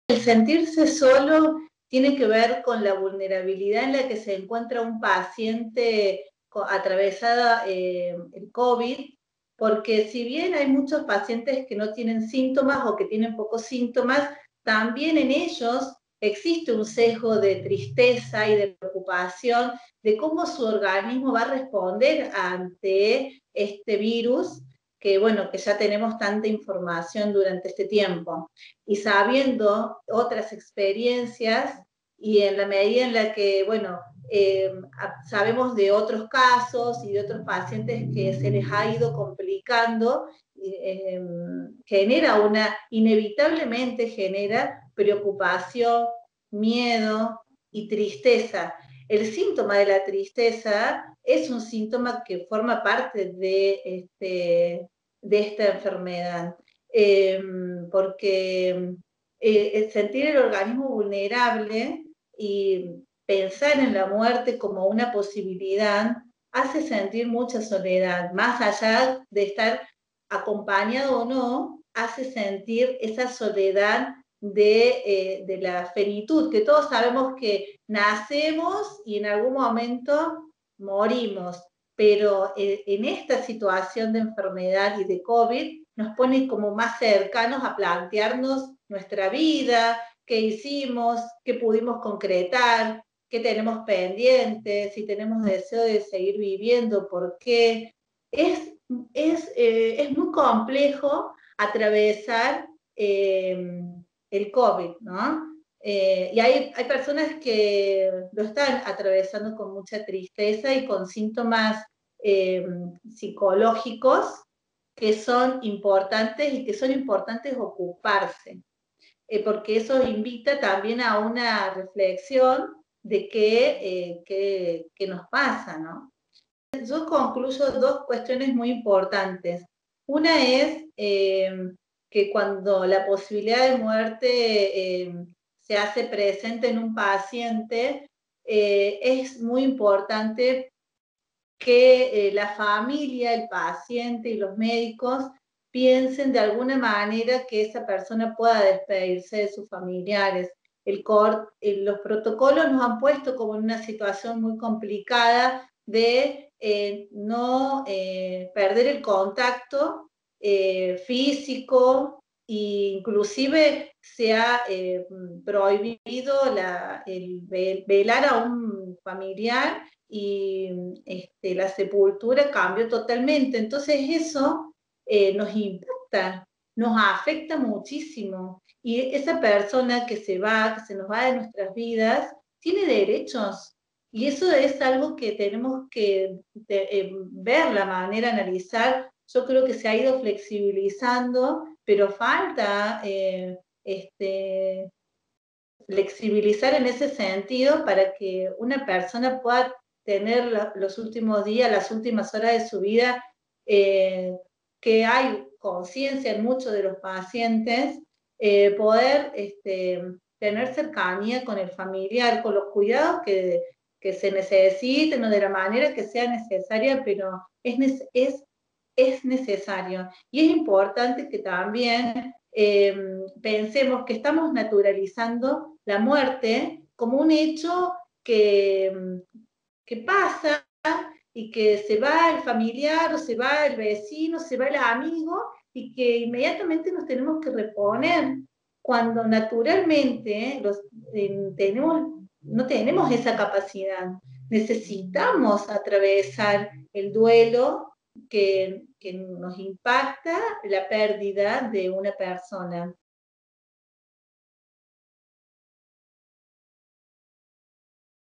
El sentirse solo tiene que ver con la vulnerabilidad en la que se encuentra un paciente atravesada el COVID, porque si bien hay muchos pacientes que no tienen síntomas o que tienen pocos síntomas, también en ellos existe un sesgo de tristeza y de preocupación de cómo su organismo va a responder ante este virus, que bueno, que ya tenemos tanta información durante este tiempo. Y sabiendo otras experiencias y en la medida en la que, bueno, sabemos de otros casos y de otros pacientes que se les ha ido complicando, inevitablemente genera preocupación, miedo y tristeza. El síntoma de la tristeza es un síntoma que forma parte de esta enfermedad, porque sentir el organismo vulnerable y pensar en la muerte como una posibilidad hace sentir mucha soledad, más allá de estar acompañado o no, hace sentir esa soledad de la finitud, que todos sabemos que nacemos y en algún momento morimos, pero en esta situación de enfermedad y de COVID nos pone como más cercanos a plantearnos nuestra vida, qué hicimos, qué pudimos concretar, qué tenemos pendientes, si tenemos deseo de seguir viviendo, por qué. Es muy complejo atravesar el COVID, ¿no? Y hay personas que lo están atravesando con mucha tristeza y con síntomas psicológicos que son importantes y que son importantes ocuparse, porque eso invita también a una reflexión de qué nos pasa, ¿no? Yo concluyo dos cuestiones muy importantes. Una es que cuando la posibilidad de muerte se hace presente en un paciente, es muy importante que la familia, el paciente y los médicos piensen de alguna manera que esa persona pueda despedirse de sus familiares. Los protocolos nos han puesto como en una situación muy complicada de no perder el contacto físico, e inclusive se ha prohibido el velar a un familiar y la sepultura cambió totalmente. Entonces eso nos impacta, nos afecta muchísimo. Y esa persona que se va, que se nos va de nuestras vidas, tiene derechos. Y eso es algo que tenemos que ver la manera, analizar. Yo creo que se ha ido flexibilizando, pero falta flexibilizar en ese sentido para que una persona pueda tener los últimos días, las últimas horas de su vida, que hay conciencia en muchos de los pacientes, poder tener cercanía con el familiar, con los cuidados que se necesiten o de la manera que sea necesaria, pero es necesario. Y es importante que también pensemos que estamos naturalizando la muerte como un hecho que pasa y que se va el familiar o se va el vecino, se va el amigo y que inmediatamente nos tenemos que reponer cuando naturalmente no tenemos esa capacidad. Necesitamos atravesar el duelo que nos impacta la pérdida de una persona.